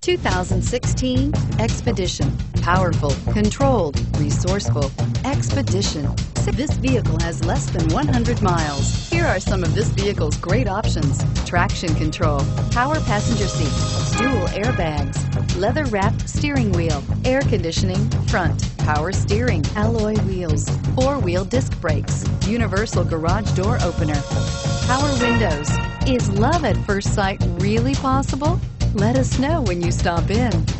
2016 Expedition. Powerful, controlled, resourceful. Expedition. This vehicle has less than 100 miles. Here are some of this vehicle's great options: traction control, power passenger seat, dual airbags, leather-wrapped steering wheel, air conditioning, front, power steering, alloy wheels, four-wheel disc brakes, universal garage door opener, power windows. Is love at first sight really possible? Let us know when you stop in.